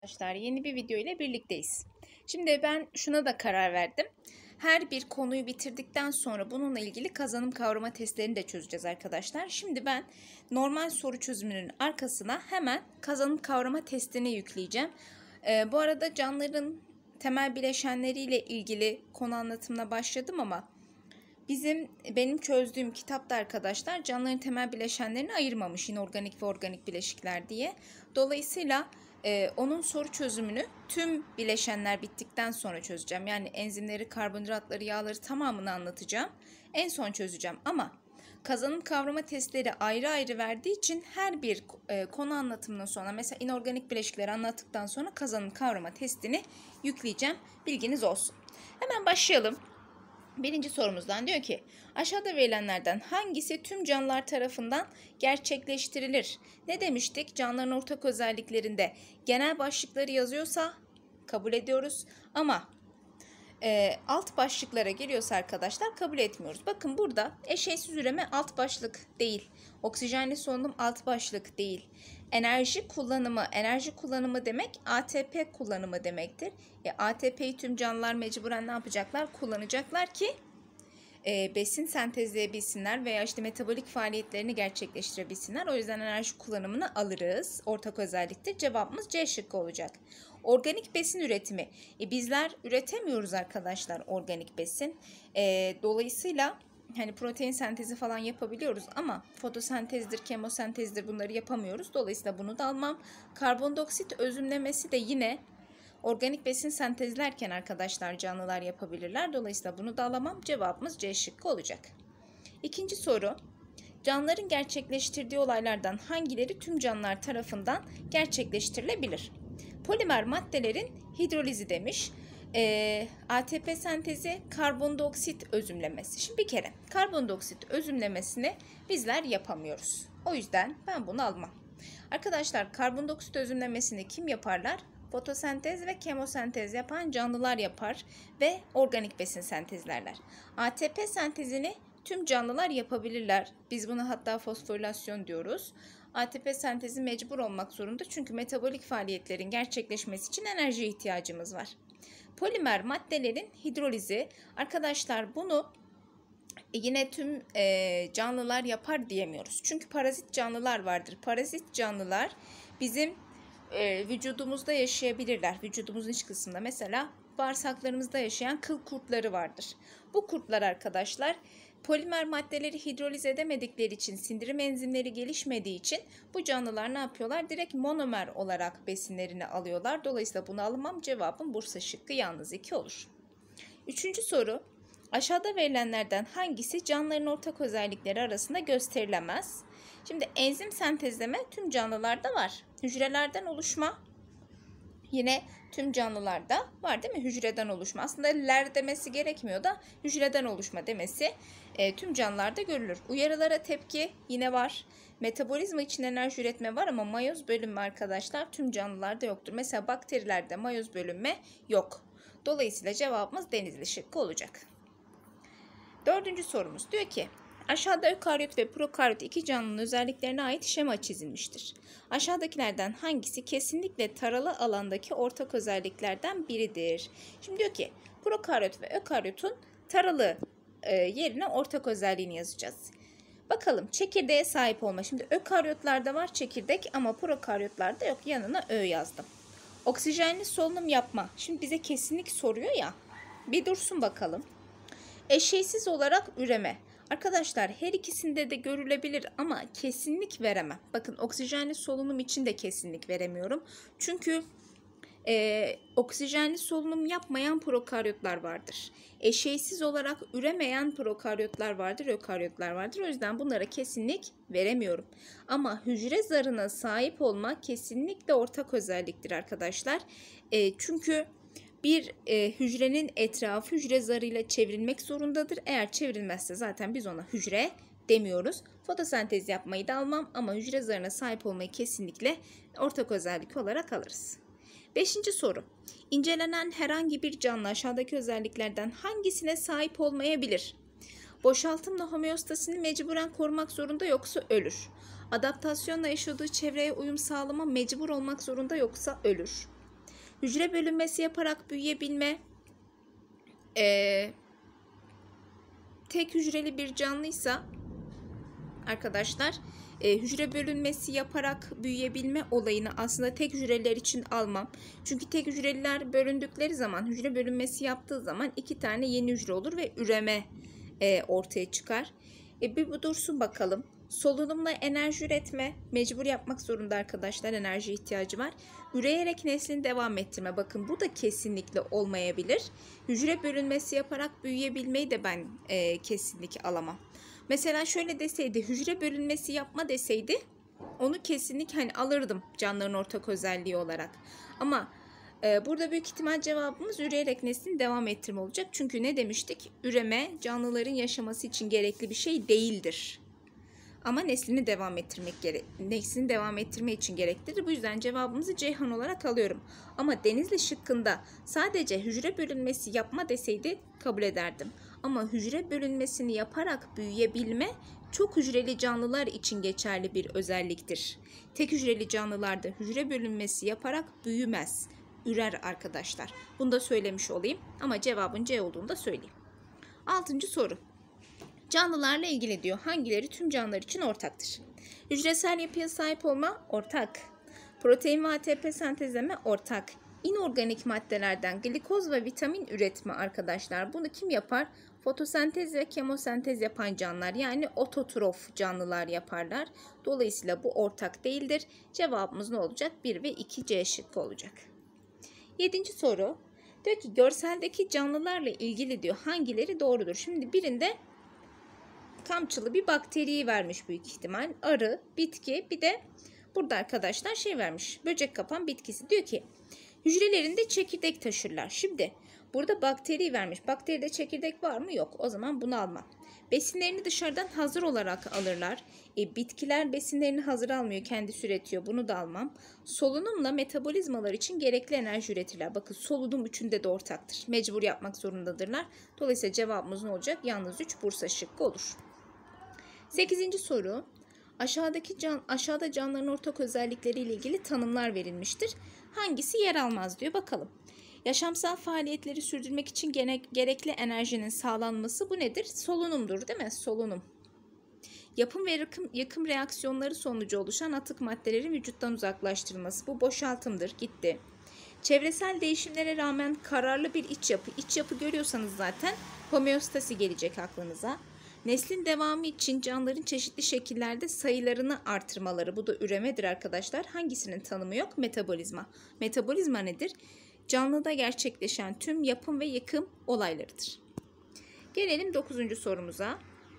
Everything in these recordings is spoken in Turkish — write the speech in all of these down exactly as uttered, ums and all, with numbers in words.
Arkadaşlar yeni bir video ile birlikteyiz. Şimdi ben şuna da karar verdim. Her bir konuyu bitirdikten sonra bununla ilgili kazanım kavrama testlerini de çözeceğiz arkadaşlar. Şimdi ben normal soru çözümünün arkasına hemen kazanım kavrama testini yükleyeceğim. Ee, bu arada canlıların temel bileşenleriyle ilgili konu anlatımına başladım ama bizim benim çözdüğüm kitapta arkadaşlar canlıların temel bileşenlerini ayırmamış inorganik ve organik bileşikler diye. Dolayısıyla Ee, onun soru çözümünü tüm bileşenler bittikten sonra çözeceğim. Yani enzimleri, karbonhidratları, yağları tamamını anlatacağım. En son çözeceğim ama kazanım kavrama testleri ayrı ayrı verdiği için her bir e, konu anlatımından sonra mesela inorganik bileşikleri anlattıktan sonra kazanım kavrama testini yükleyeceğim. Bilginiz olsun. Hemen başlayalım. Birinci sorumuzdan diyor ki aşağıda verilenlerden hangisi tüm canlılar tarafından gerçekleştirilir? Ne demiştik? Canlıların ortak özelliklerinde genel başlıkları yazıyorsa kabul ediyoruz ama e, alt başlıklara geliyorsa arkadaşlar kabul etmiyoruz. Bakın burada eşeğsiz üreme alt başlık değil. Oksijenli solunum alt başlık değil. Enerji kullanımı, enerji kullanımı demek A T P kullanımı demektir. E, A T P'yi tüm canlılar mecburen ne yapacaklar? Kullanacaklar ki e, besin sentezleyebilsinler veya işte metabolik faaliyetlerini gerçekleştirebilsinler. O yüzden enerji kullanımını alırız. Ortak özelliktir. Cevabımız C şıkkı olacak. Organik besin üretimi. E, bizler üretemiyoruz arkadaşlar organik besin. E, dolayısıyla hani protein sentezi falan yapabiliyoruz ama fotosentezdir, kemosentezdir bunları yapamıyoruz. Dolayısıyla bunu da almam. Karbondioksit özümlemesi de yine organik besin sentezlerken arkadaşlar canlılar yapabilirler. Dolayısıyla bunu da alamam. Cevabımız C şıkkı olacak. İkinci soru. Canlıların gerçekleştirdiği olaylardan hangileri tüm canlılar tarafından gerçekleştirilebilir? Polimer maddelerin hidrolizi demiş. E, A T P sentezi, karbondioksit özümlemesi. Şimdi bir kere karbondioksit özümlemesini bizler yapamıyoruz. O yüzden ben bunu almam. Arkadaşlar karbondioksit özümlemesini kim yaparlar? Fotosentez ve kemosentez yapan canlılar yapar ve organik besin sentezlerler. A T P sentezini tüm canlılar yapabilirler. Biz buna hatta fosforilasyon diyoruz. A T P sentezi mecbur olmak zorunda çünkü metabolik faaliyetlerin gerçekleşmesi için enerjiye ihtiyacımız var. Polimer maddelerin hidrolizi. Arkadaşlar bunu yine tüm e, canlılar yapar diyemiyoruz. Çünkü parazit canlılar vardır. Parazit canlılar bizim e, vücudumuzda yaşayabilirler. Vücudumuzun iç kısmında mesela bağırsaklarımızda yaşayan kıl kurtları vardır. Bu kurtlar arkadaşlar polimer maddeleri hidroliz edemedikleri için, sindirim enzimleri gelişmediği için bu canlılar ne yapıyorlar? Direkt monomer olarak besinlerini alıyorlar. Dolayısıyla bunu alamam. Cevabım Bursa şıkkı yalnız iki olur. Üçüncü soru. Aşağıda verilenlerden hangisi canlıların ortak özellikleri arasında gösterilemez? Şimdi enzim sentezleme tüm canlılarda var. Hücrelerden oluşma yine tüm canlılarda var değil mi? Hücreden oluşma. Aslında ler demesi gerekmiyor da hücreden oluşma demesi e, tüm canlılarda görülür. Uyarılara tepki yine var. Metabolizma için enerji üretme var ama mayoz bölünme arkadaşlar tüm canlılarda yoktur. Mesela bakterilerde mayoz bölünme yok. Dolayısıyla cevabımız Denizli şıkkı olacak. Dördüncü sorumuz diyor ki aşağıda ökaryot ve prokaryot iki canlının özelliklerine ait şema çizilmiştir. Aşağıdakilerden hangisi kesinlikle taralı alandaki ortak özelliklerden biridir? Şimdi diyor ki prokaryot ve ökaryotun taralı e, yerine ortak özelliğini yazacağız. Bakalım çekirdeğe sahip olma. Şimdi ökaryotlarda var çekirdek ama prokaryotlarda yok. Yanına ö yazdım. Oksijenli solunum yapma. Şimdi bize kesinlik soruyor ya. Bir dursun bakalım. Eşeysiz olarak üreme. Arkadaşlar her ikisinde de görülebilir ama kesinlik veremem. Bakın oksijenli solunum için de kesinlik veremiyorum. Çünkü e, oksijenli solunum yapmayan prokaryotlar vardır. Eşeysiz olarak üremeyen prokaryotlar vardır, ökaryotlar vardır. O yüzden bunlara kesinlik veremiyorum. Ama hücre zarına sahip olmak kesinlikle ortak özelliktir arkadaşlar. E, çünkü bir e, hücrenin etrafı hücre zarıyla çevrilmek zorundadır. Eğer çevrilmezse zaten biz ona hücre demiyoruz. Fotosentez yapmayı da almam ama hücre zarına sahip olmayı kesinlikle ortak özellik olarak alırız. Beşinci soru. İncelenen herhangi bir canlı aşağıdaki özelliklerden hangisine sahip olmayabilir? Boşaltımla homeostasini mecburen korumak zorunda yoksa ölür. Adaptasyonla yaşadığı çevreye uyum sağlama mecbur olmak zorunda yoksa ölür. Hücre bölünmesi yaparak büyüyebilme. Ee, tek hücreli bir canlıysa arkadaşlar e, hücre bölünmesi yaparak büyüyebilme olayını aslında tek hücreler için almam. Çünkü tek hücreliler bölündükleri zaman, hücre bölünmesi yaptığı zaman iki tane yeni hücre olur ve üreme e, ortaya çıkar. E, bir bu dursun bakalım. Solunumla enerji üretme mecbur yapmak zorunda arkadaşlar, enerji ihtiyacı var. Üreyerek neslini devam ettirme, bakın bu da kesinlikle olmayabilir. Hücre bölünmesi yaparak büyüyebilmeyi de ben e, kesinlikle alamam. Mesela şöyle deseydi, hücre bölünmesi yapma deseydi onu kesinlikle hani alırdım canlıların ortak özelliği olarak. Ama e, burada büyük ihtimal cevabımız üreyerek neslini devam ettirme olacak. Çünkü ne demiştik? Üreme canlıların yaşaması için gerekli bir şey değildir. Ama neslini devam ettirmek gere neslini devam ettirme için gereklidir. Bu yüzden cevabımızı Ceyhan olarak alıyorum. Ama Denizli şıkkında sadece hücre bölünmesi yapma deseydi kabul ederdim. Ama hücre bölünmesini yaparak büyüyebilme çok hücreli canlılar için geçerli bir özelliktir. Tek hücreli canlılarda hücre bölünmesi yaparak büyümez, ürer arkadaşlar. Bunu da söylemiş olayım ama cevabın C olduğunu da söyleyeyim. Altıncı soru. Canlılarla ilgili diyor. Hangileri tüm canlılar için ortaktır? Hücresel yapıya sahip olma ortak. Protein ve A T P sentezleme ortak. İnorganik maddelerden glikoz ve vitamin üretme arkadaşlar. Bunu kim yapar? Fotosentez ve kemosentez yapan canlılar, yani ototrof canlılar yaparlar. Dolayısıyla bu ortak değildir. Cevabımız ne olacak? bir ve iki C şıkkı olacak. Yedinci soru. Diyor ki görseldeki canlılarla ilgili diyor hangileri doğrudur? Şimdi birinde kamçılı bir bakteriyi vermiş büyük ihtimal. Arı, bitki, bir de burada arkadaşlar şey vermiş. Böcek kapan bitkisi. Diyor ki hücrelerinde çekirdek taşırlar. Şimdi burada bakteri vermiş. Bakteride çekirdek var mı? Yok. O zaman bunu almam. Besinlerini dışarıdan hazır olarak alırlar. E, bitkiler besinlerini hazır almıyor. Kendisi üretiyor. Bunu da almam. Solunumla metabolizmalar için gerekli enerji üretirler. Bakın solunum üçünde de ortaktır. Mecbur yapmak zorundadırlar. Dolayısıyla cevabımız ne olacak? Yalnız üç Bursa şıkkı olur. sekizinci soru. Aşağıdaki can, aşağıda canlıların ortak özellikleri ile ilgili tanımlar verilmiştir. Hangisi yer almaz diyor. Bakalım. Yaşamsal faaliyetleri sürdürmek için gene, gerekli enerjinin sağlanması bu nedir? Solunumdur değil mi? Solunum. Yapım ve yakım, yakım reaksiyonları sonucu oluşan atık maddelerin vücuttan uzaklaştırılması. Bu boşaltımdır. Gitti. Çevresel değişimlere rağmen kararlı bir iç yapı. İç yapı görüyorsanız zaten homeostasi gelecek aklınıza. Neslin devamı için canlıların çeşitli şekillerde sayılarını artırmaları. Bu da üremedir arkadaşlar. Hangisinin tanımı yok? Metabolizma. Metabolizma nedir? Canlıda gerçekleşen tüm yapım ve yıkım olaylarıdır. Gelelim dokuzuncu sorumuza.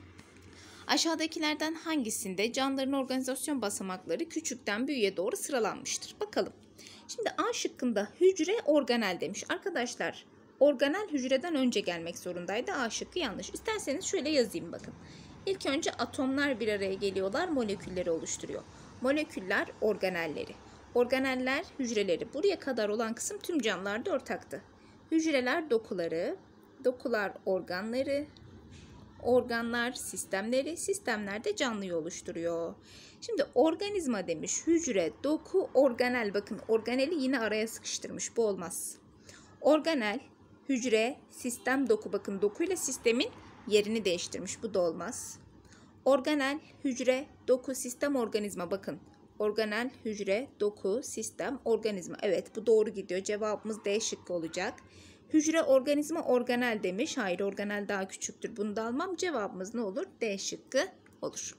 Aşağıdakilerden hangisinde canlıların organizasyon basamakları küçükten büyüğe doğru sıralanmıştır? Bakalım. Şimdi A şıkkında hücre organel demiş. Arkadaşlar organel hücreden önce gelmek zorundaydı. A şıkkı yanlış. İsterseniz şöyle yazayım bakın. İlk önce atomlar bir araya geliyorlar, molekülleri oluşturuyor. Moleküller organelleri. Organeller hücreleri. Buraya kadar olan kısım tüm canlılarda ortaktı. Hücreler dokuları, dokular organları, organlar sistemleri, sistemler de canlıyı oluşturuyor. Şimdi organizma demiş. Hücre, doku, organel. Bakın organeli yine araya sıkıştırmış. Bu olmaz. Organel, hücre, sistem, doku. Bakın dokuyla sistemin yerini değiştirmiş. Bu da olmaz. Organel, hücre, doku, sistem, organizma. Bakın organel, hücre, doku, sistem, organizma. Evet bu doğru gidiyor. Cevabımız D şıkkı olacak. Hücre, organizma, organel demiş. Hayır organel daha küçüktür. Bunu da almam. Cevabımız ne olur? D şıkkı olur.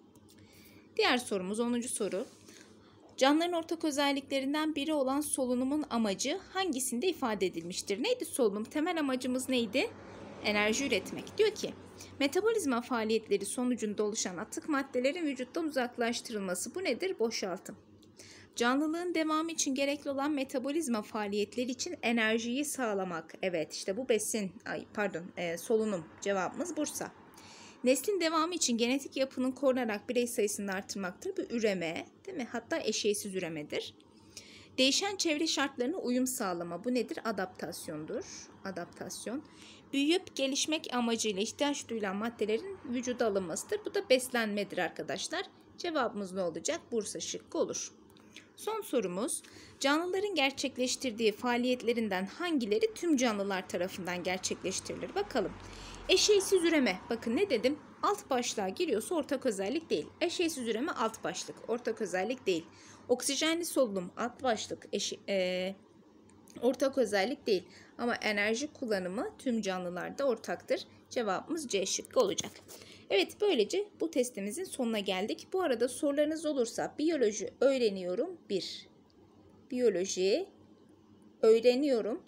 Diğer sorumuz onuncu soru. Canlıların ortak özelliklerinden biri olan solunumun amacı hangisinde ifade edilmiştir? Neydi solunum? Temel amacımız neydi? Enerji üretmek. Diyor ki metabolizma faaliyetleri sonucunda oluşan atık maddelerin vücuttan uzaklaştırılması. Bu nedir? Boşaltım. Canlılığın devamı için gerekli olan metabolizma faaliyetleri için enerjiyi sağlamak. Evet işte bu besin, ay pardon e, solunum. Cevabımız Bursa. Neslin devamı için genetik yapının korunarak birey sayısını artırmaktır. Bu üreme, değil mi? Hatta eşeğsiz üremedir. Değişen çevre şartlarına uyum sağlama. Bu nedir? Adaptasyondur. Adaptasyon. Büyüyüp gelişmek amacıyla ihtiyaç duyulan maddelerin vücuda alınmasıdır. Bu da beslenmedir arkadaşlar. Cevabımız ne olacak? Bursa şıkkı olur. Son sorumuz, canlıların gerçekleştirdiği faaliyetlerinden hangileri tüm canlılar tarafından gerçekleştirilir? Bakalım. Eşeğsiz üreme. Bakın ne dedim? Alt başlığa giriyorsa ortak özellik değil. Eşeğsiz üreme alt başlık. Ortak özellik değil. Oksijenli solunum alt başlık. Eşi, e, ortak özellik değil. Ama enerji kullanımı tüm canlılarda ortaktır. Cevabımız C şıkkı olacak. Evet, böylece bu testimizin sonuna geldik. Bu arada sorularınız olursa biyoloji öğreniyorum bir. Biyoloji öğreniyorum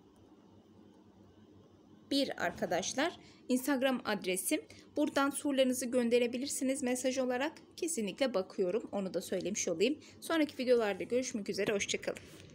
bir arkadaşlar. Instagram adresim. Buradan sorularınızı gönderebilirsiniz mesaj olarak. Kesinlikle bakıyorum. Onu da söylemiş olayım. Sonraki videolarda görüşmek üzere. Hoşça kalın.